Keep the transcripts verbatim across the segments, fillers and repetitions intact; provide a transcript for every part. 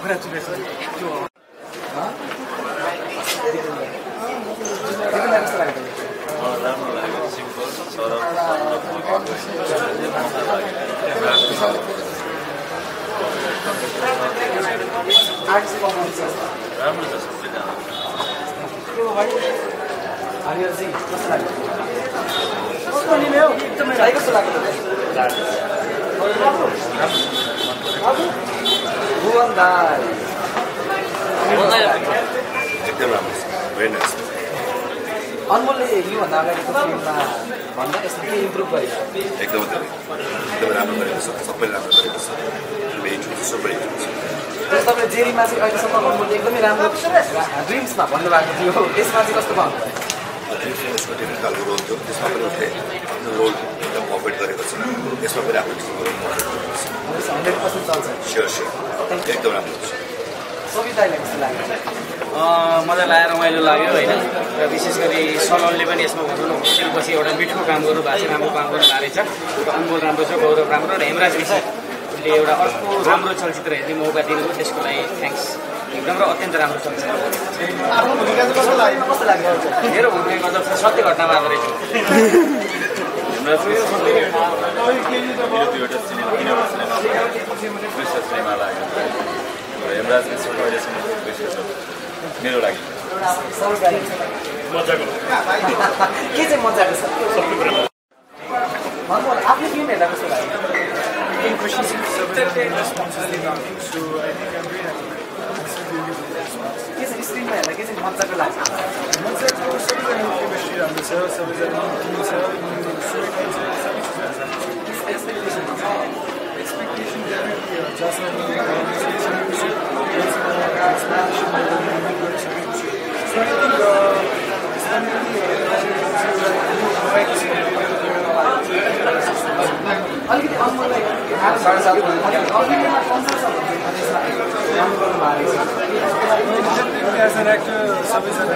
Congratulations. अनमोलले योभन्दा अगाडिको फिल्ममा भन्दा यसमा के इम्प्रुभ भयो? एकदमै एकदमै राम्रो गरेको छ, सबैले राम्रो गरेको छ, सबै तपाईँले जेरीमा चाहिँ अहिलेसम्म अनमोलले एकदमै राम्रो ड्रिम्समा भन्नुभएको थियो, त्यसमा चाहिँ कस्तो भयो? ड्रिम्समा उसको डिफ्रेन्ट खालको रोल थियो, त्यसमा पनि उसले आफ्नो रोल एकदम कभरेट गरेको छ, त्यसमा पनि आफ्नो रोल कभरेट गरेको छ। हन्ड्रेड पर्सेन्ट चल्छ। स्योर स्योर एकदम राम्रो छ। सवितालाई कस्तो लाग्यो? मजा लागेर रमाइलो लाग्यो होइन, र विशेष गरी सलनले पनि यसमा भनौँ पछि एउटा मिठो काम गर्नु भएको छ, राम्रो काम गर्नु भएको रहेछ। अनमोल राम्रो छ, गौरव राम्रो, र हेमराज ऋषिले एउटा अर्को राम्रो चलचित्र हेर्ने मौका दिनुभयो, त्यसको लागि थ्याङ्क्स। एकदम र अत्यन्त राम्रो चलचित्र। मेरो भूमिका मतलब सत्य घटनामा आधारित हो। मेरो लागि मजाको के चाहिँ मजाको छ? आफ्नो फिल्म हेर्दा कस्तो लाग्यो? के चाहिँ स्क्रिनमा हेर्दा के चाहिँ मजाको लाग्छ? मजाको सबैजना केमिस्ट्री राम्रो छ, सबैजना टिम छ, एक्सपेक्टेसन एक्सपेक्टेसन जसमा अलिकति अनमोललाई एज एन एक्टर सबैजना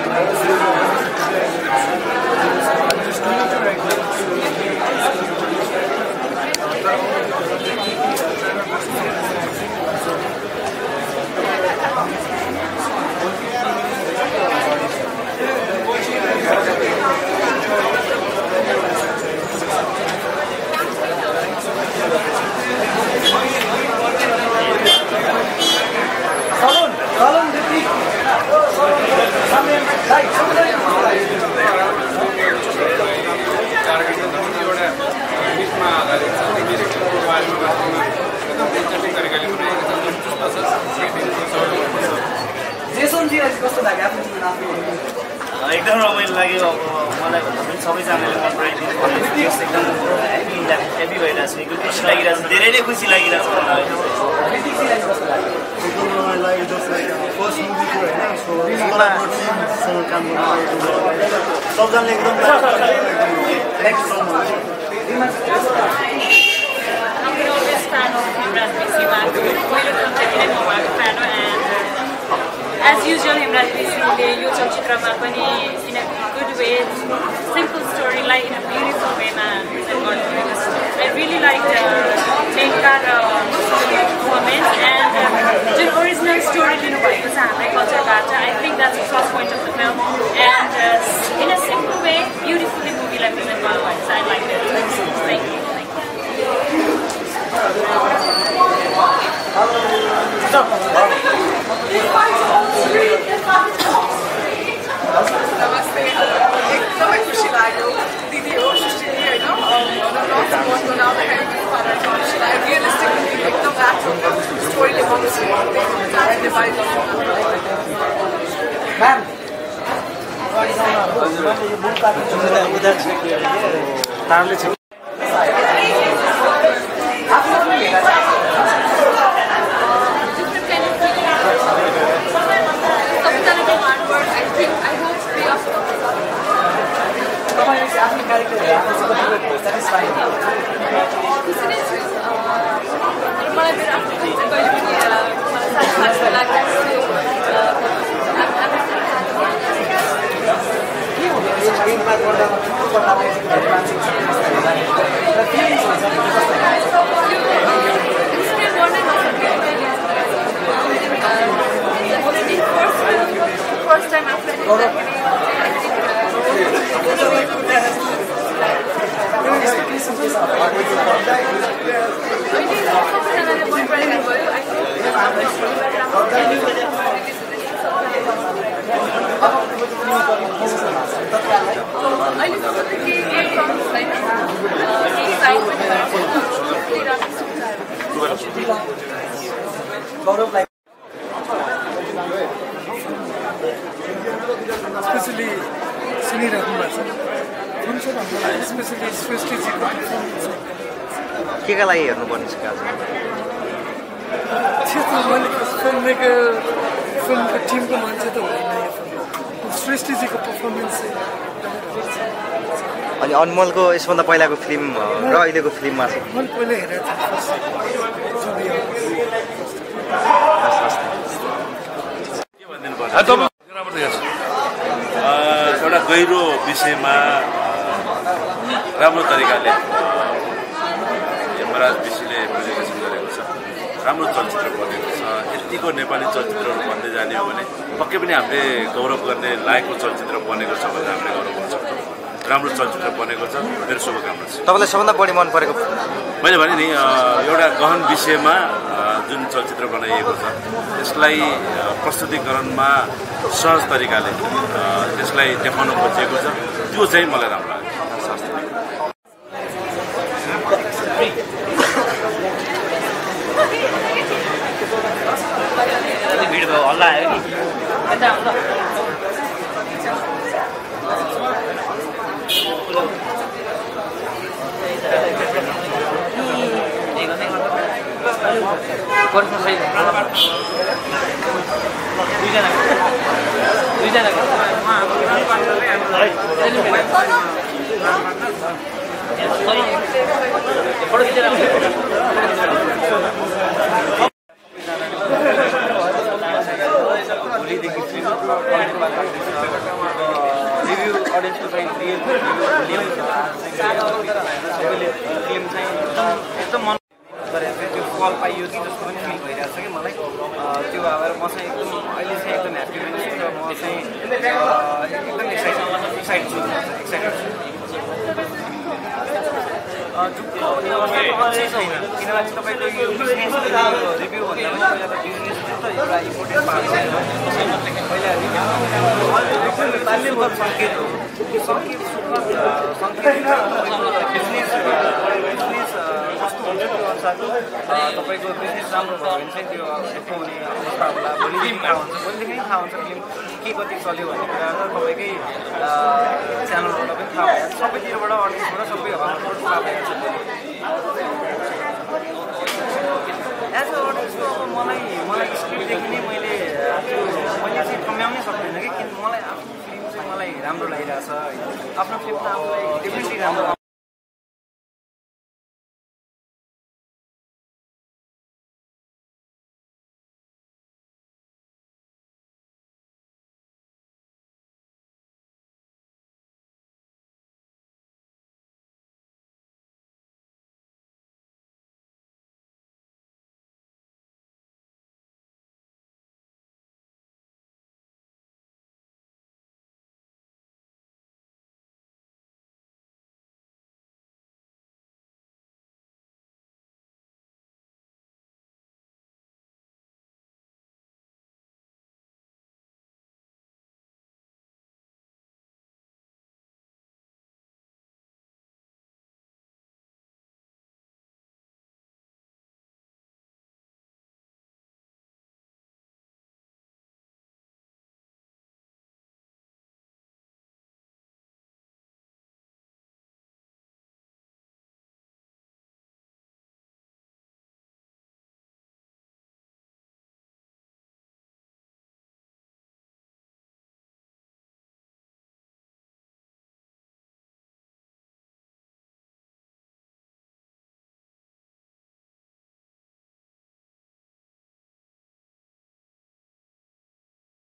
एकदम रमाइलो लाग्यो। अब मलाई भन्दा पनि सबैजनाले मन पराइदिनु भयो, एकदम ह्याप्पी ह्याप्पी भइरहेको छ, एकदम खुसी लागिरहेको छ, धेरै नै खुसी लागिरहेको छ मलाई। सबजनाले एकदम As usual, Hemraj Rishiले यो चलचित्रमा पनि in a good way, simple story like in a beautiful way मा present गर्नुभएको छ. I really liked the Menka र performance and जुन original story दिनुभएको छ हामीलाई कल्चरबाट. I think that's a plus point of the film and uh, in a simple way, beautifully movie like present गर्नुभएको छ. I liked it. Thank you. Stop. नमस्ते एकदमै खुसी लाग्यो दिदी हो सृष्टिले होइन मनोरञ्जन बनाउँदाखेरि खुसी लाग्यो रियलिस्टिक एकदम राम्रो स्टोरीले बनाउँछ Satisfied. गौरवलाई स्पेसली सुनिराख्नु भएको छ कुन छ हामीलाई स्पेसली सृष्टिजीको के का लागि हेर्नुपर्ने छ आज त्यस्तो मैले फिल्म मेकर फिल्मको टिमको मान्छे त होइन सृष्टिजीको पर्फर्मेन्स अनि अनमोलको यसभन्दा पहिलाको फिल्म र अहिलेको फिल्ममा चाहिँ मैले पहिला हेरेको थिएँ एउटा गहिरो विषयमा राम्रो तरिकाले यमराज विषयले प्रेजेन्टेसन गरेको छ राम्रो चलचित्र बनेको छ यतिको नेपाली चलचित्रहरू भन्दै जाने हो भने पक्कै पनि हामीले गौरव गर्ने लायकको चलचित्र बनेको छ भने हामीले गौरव गर्न सक्छौँ राम्रो चलचित्र बनेको छ मेरो शुभकामना छ तपाईँलाई सबभन्दा बढी मन परेको मैले भने नि एउटा गहन विषयमा जुन चलचित्र बनाइएको छ त्यसलाई प्रस्तुतिकरणमा सहज तरिकाले त्यसलाई देखाउन खोजिएको छ त्यो चाहिँ मलाई राम्रो लाग्यो भिड भयो हल्ला आयो नि दुईजना भोलिदेखि रिभ्यू अडियन्सको चाहिँ रियल रिभ्यू सबैले फिल्म चाहिँ एकदम एकदम मन गरेर चाहिँ त्यो फल पाइयो कि जस्तो पनि फिल भइरहेको छ कि मलाई त्यो भएर म चाहिँ एकदम अहिले चाहिँ एकदम ह्याप्पी पनि छु र म चाहिँ एकदम एक्साइटेड एक्साइटेड छु एक्साइटेड छु छैन किनभने तपाईँको यो बिजनेस रिभ्यू भन्दा पनि पहिला त बिजनेस त एउटा इम्पोर्टेन्ट पार्ट छ पहिला रिभ्यू सङ्केत हो त्यो सङ्केत सङ्केत बिजनेस बिजनेस कस्तो हुन्छ त्यो अनुसारको तपाईँको बिजनेस राम्रो भयो भने चाहिँ त्यो देखाउने अवस्था होला भोलिदेखि थाहा हुन्छ भोलिदेखि थाहा हुन्छ फिल्म के कति चल्यो भन्ने कुरा तपाईँकै च्यानलबाट पनि थाहा भइहाल्छ सबैतिरबाट अडियन्सबाट सबै हलबाट थाहा भइहाल्छ एज अ अडियन्सको अब मलाई मलाई स्क्रिप्टदेखि नै मैले त्यो मैले चाहिँ कमाउनै सक्दैन कि किन मलाई आफ्नो फिल्म चाहिँ मलाई राम्रो लागिरहेछ होइन आफ्नो फिल्म त आफूलाई डेफिनेटली राम्रो